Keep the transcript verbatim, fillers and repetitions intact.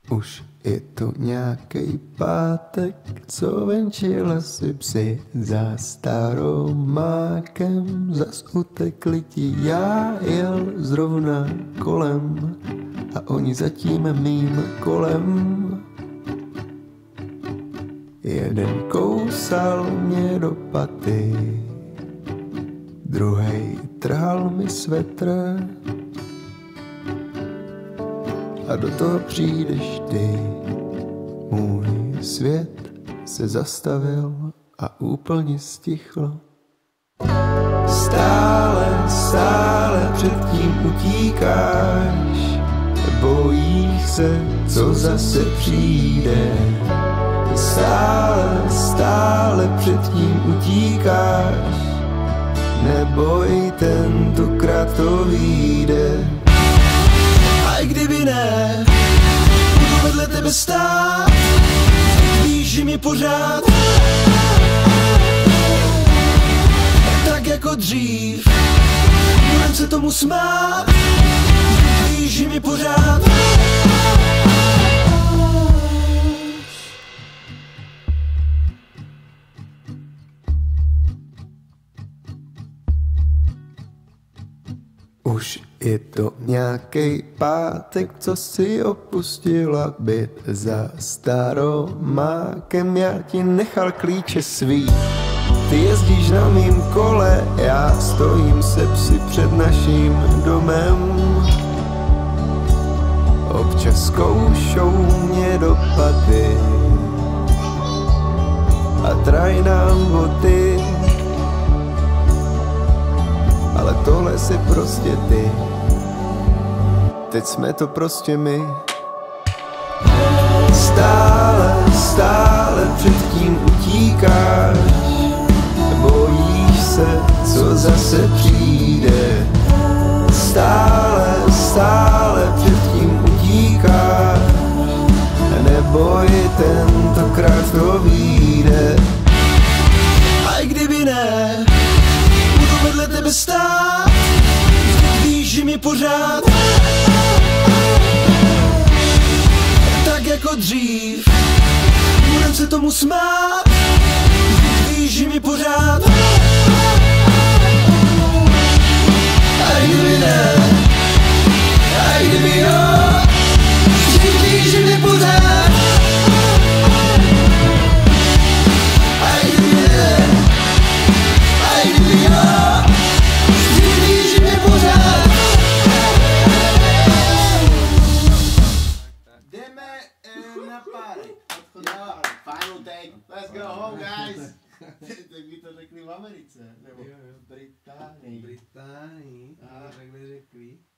Už je to nějakej pátek, co venčila si psi za staromákem, zas utekli ti, já jel zrovna kolem a oni zatím mým kolem. Jeden kousal mě do paty, druhej trhal mi svetr a do toho přijdeš ty. Můj svět se zastavil a úplně stichl. Stále, stále předtím utíkáš, bojíš se, co zase přijde. Stále, stále předtím utíkáš, neboj, tentokrát to vyjde. A i kdyby ne, budu vedle tebe stát, víš, že mě pořád tak jako dřív, budem se tomu smát, víš, že mě pořád. Už je to nějakej pátek, co si opustila byt za staromákem. Já ti nechal klíče svý, ty jezdíš na mým kole, já stojím se psi před naším domem. Občas zkoušou mě do paty a traj nám boty, ale tohle si prostě ty, teď jsme to prostě my. Stále, stále předtím utíkáš, bojíš se, co zase přijde. Stále, stále předtím utíkáš, neboj, tentokrát to vyjde. A i kdyby ne, budu vedle tebe stát, víš, že mě pořád tak jako dřív, budem se tomu smát, víš, že mě pořád. A i kdyby ne, a i kdyby jo, víš, že mě pořád. A i kdyby ne, a i kdyby jo, víš, že mě pořád. Jdeme uh, na párek. Final take. Let's go home, guys. Tak by to řekli v Americe, nebo v Británii. Británii, A takhle řekli.